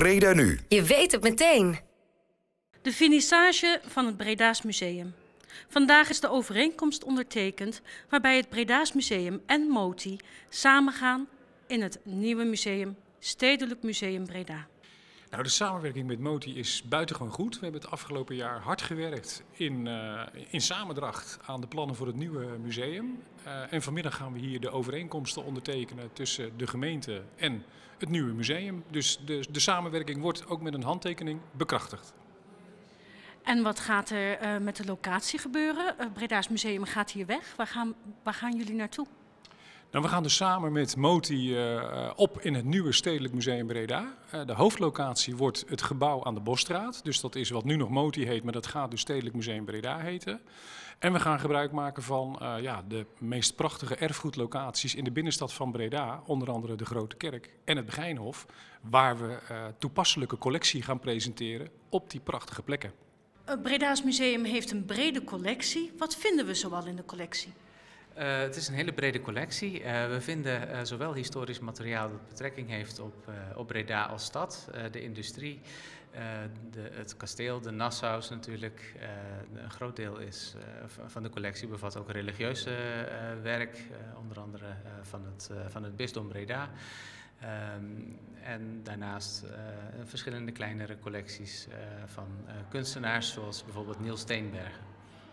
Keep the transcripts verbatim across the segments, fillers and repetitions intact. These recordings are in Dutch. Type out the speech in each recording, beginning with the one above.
Breda Nu. Je weet het meteen. De finissage van het Breda's Museum. Vandaag is de overeenkomst ondertekend waarbij het Breda's Museum en Moti samengaan in het nieuwe museum, Stedelijk Museum Breda. Nou, de samenwerking met Moti is buitengewoon goed. We hebben het afgelopen jaar hard gewerkt in, uh, in samendracht aan de plannen voor het nieuwe museum. Uh, en vanmiddag gaan we hier de overeenkomsten ondertekenen tussen de gemeente en het nieuwe museum. Dus de, de samenwerking wordt ook met een handtekening bekrachtigd. En wat gaat er uh, met de locatie gebeuren? Uh, Breda's Museum gaat hier weg. Waar gaan, waar gaan jullie naartoe? Nou, we gaan dus samen met Moti uh, op in het nieuwe Stedelijk Museum Breda. Uh, de hoofdlocatie wordt het gebouw aan de Bosstraat. Dus dat is wat nu nog Moti heet, maar dat gaat dus Stedelijk Museum Breda heten. En we gaan gebruik maken van uh, ja, de meest prachtige erfgoedlocaties in de binnenstad van Breda. Onder andere de Grote Kerk en het Begijnhof. Waar we uh, toepasselijke collectie gaan presenteren op die prachtige plekken. Uh, Breda's Museum heeft een brede collectie. Wat vinden we zoal in de collectie? Uh, het is een hele brede collectie. Uh, we vinden uh, zowel historisch materiaal dat betrekking heeft op, uh, op Breda als stad, uh, de industrie, uh, de, het kasteel, de Nassau's natuurlijk. Uh, een groot deel is, uh, van de collectie bevat ook religieuze uh, werk, uh, onder andere uh, van, het, uh, van het bisdom Breda. Um, en daarnaast uh, verschillende kleinere collecties uh, van uh, kunstenaars zoals bijvoorbeeld Niels Steenbergen.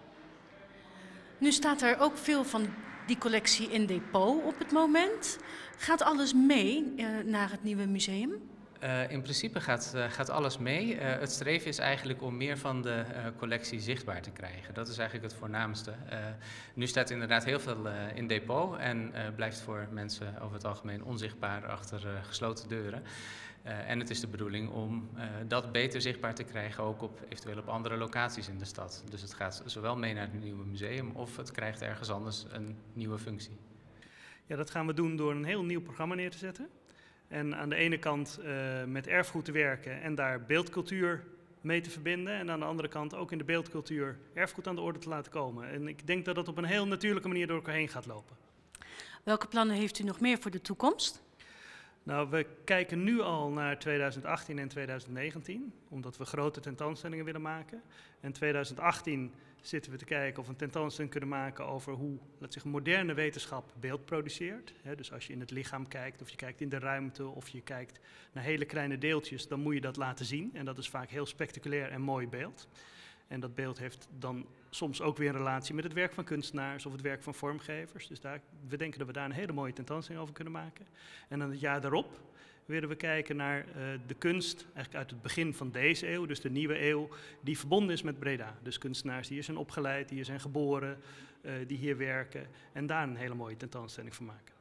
Nu staat er ook veel van die collectie in depot op het moment. Gaat alles mee uh, naar het nieuwe museum? Uh, in principe gaat, uh, gaat alles mee. Uh, het streven is eigenlijk om meer van de uh, collectie zichtbaar te krijgen. Dat is eigenlijk het voornaamste. Uh, nu staat inderdaad heel veel uh, in depot en uh, blijft voor mensen over het algemeen onzichtbaar achter uh, gesloten deuren. Uh, en het is de bedoeling om uh, dat beter zichtbaar te krijgen, ook op, eventueel op andere locaties in de stad. Dus het gaat zowel mee naar het nieuwe museum of het krijgt ergens anders een nieuwe functie. Ja, dat gaan we doen door een heel nieuw programma neer te zetten. En aan de ene kant uh, met erfgoed te werken en daar beeldcultuur mee te verbinden. En aan de andere kant ook in de beeldcultuur erfgoed aan de orde te laten komen. En ik denk dat dat op een heel natuurlijke manier door elkaar heen gaat lopen. Welke plannen heeft u nog meer voor de toekomst? Nou, we kijken nu al naar tweeduizend achttien en tweeduizend negentien, omdat we grote tentoonstellingen willen maken. En tweeduizend achttien zitten we te kijken of we een tentoonstelling kunnen maken over hoe, laat zeggen, moderne wetenschap beeld produceert. He, dus als je in het lichaam kijkt, of je kijkt in de ruimte, of je kijkt naar hele kleine deeltjes, dan moet je dat laten zien. En dat is vaak heel spectaculair en mooi beeld. En dat beeld heeft dan soms ook weer een relatie met het werk van kunstenaars of het werk van vormgevers. Dus daar, we denken dat we daar een hele mooie tentoonstelling over kunnen maken. En dan het jaar daarop willen we kijken naar uh, de kunst, eigenlijk uit het begin van deze eeuw, dus de nieuwe eeuw, die verbonden is met Breda. Dus kunstenaars die hier zijn opgeleid, die hier zijn geboren, uh, die hier werken en daar een hele mooie tentoonstelling van maken.